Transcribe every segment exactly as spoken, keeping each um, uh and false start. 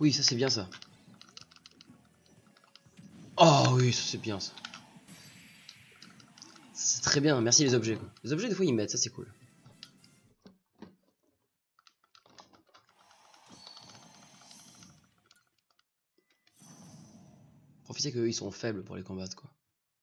Oui, ça c'est bien ça. Oh oui, ça c'est bien ça. C'est très bien, merci les objets quoi. Les objets des fois ils mettent, ça c'est cool. Profitez qu'eux ils sont faibles pour les combattre quoi.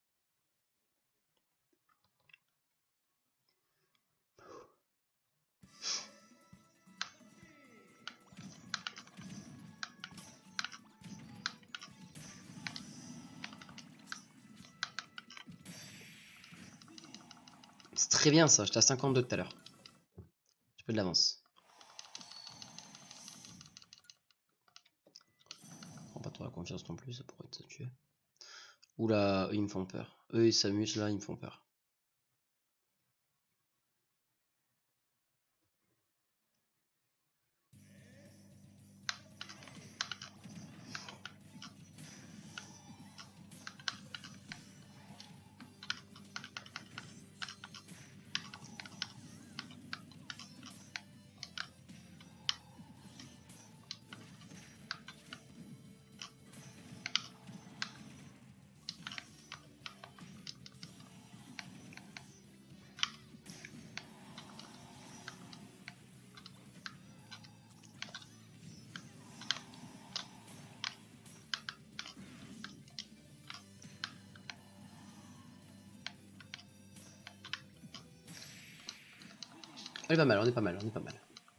C'est très bien ça, j'étais à cinquante-deux tout à l'heure. J'ai peu de l'avance. Prends pas trop la confiance non plus, ça pourrait te tuer. Oula, eux ils me font peur. Eux ils s'amusent là, ils me font peur. On est pas mal, on est pas mal, on est pas mal.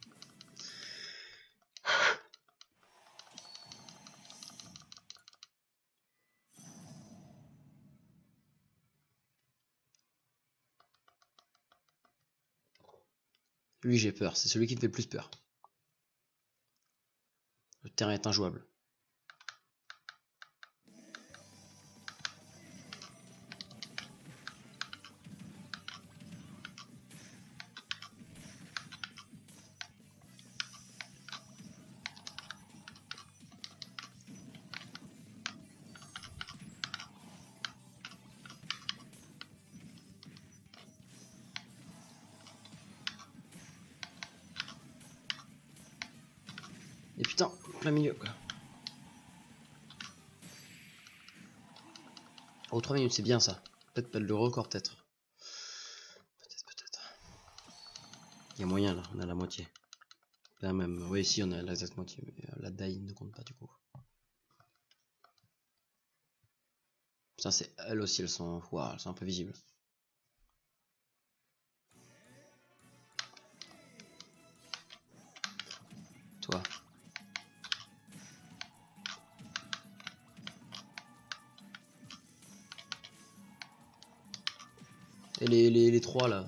Lui j'ai peur, c'est celui qui me fait le plus peur. Le terrain est injouable. Et putain, plein milieu quoi. Oh, trois minutes, c'est bien ça. Peut-être pas le record, peut-être. Peut-être, peut-être. Il y a moyen là, on a la moitié. Là même, oui, si, on a l'exacte moitié, mais euh, la die ne compte pas du coup. Putain, c'est elles aussi, elles sont. Waouh, elles sont un peu visibles. Toi. Et les, les, les trois là.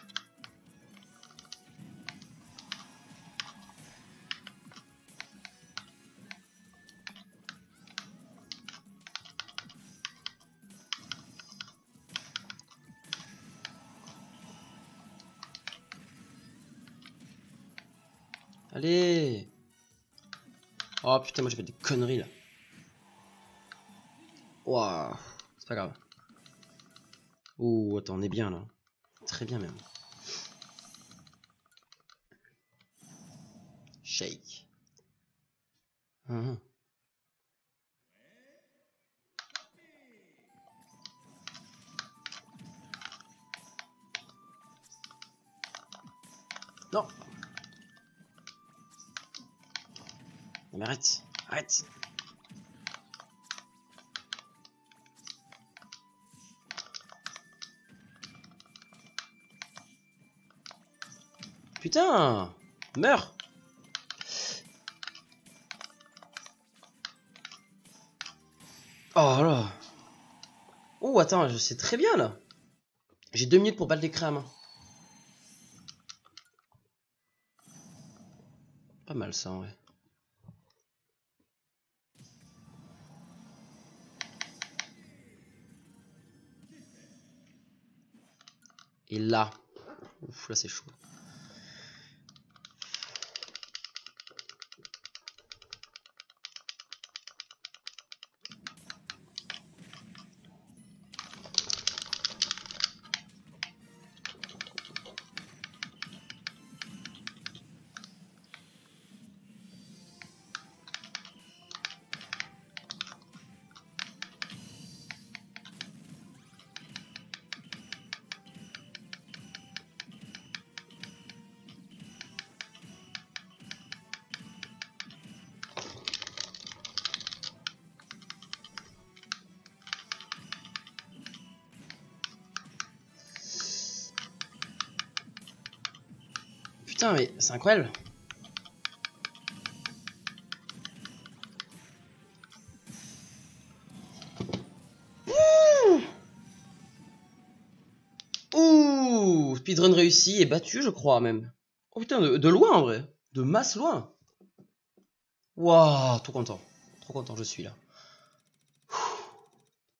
Allez. Oh putain, moi j'ai fait des conneries là. Waouh, c'est pas grave. Oh, attends, on est bien là. Très bien même. Shake. Uhum. Non. Non mais arrête, arrête. Putain, meurs. Oh là. Oh attends, je sais très bien là. J'ai deux minutes pour battre les crânes. Pas mal ça en vrai. Et là, ouf, là c'est chaud. Putain, mais c'est incroyable. Ouh, ouh, speedrun réussi et battu, je crois même. Oh putain, de, de loin en vrai. De masse loin. Waouh, trop content. Trop content, je suis là.